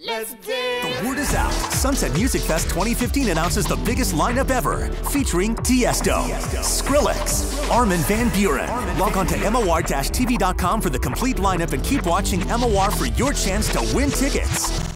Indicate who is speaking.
Speaker 1: Let's dance!
Speaker 2: The word is out. Sunset Music Fest 2015 announces the biggest lineup ever, featuring Tiesto, Skrillex, Armin van Buuren. Log on to MOR-TV.com for the complete lineup and keep watching MOR for your chance to win tickets.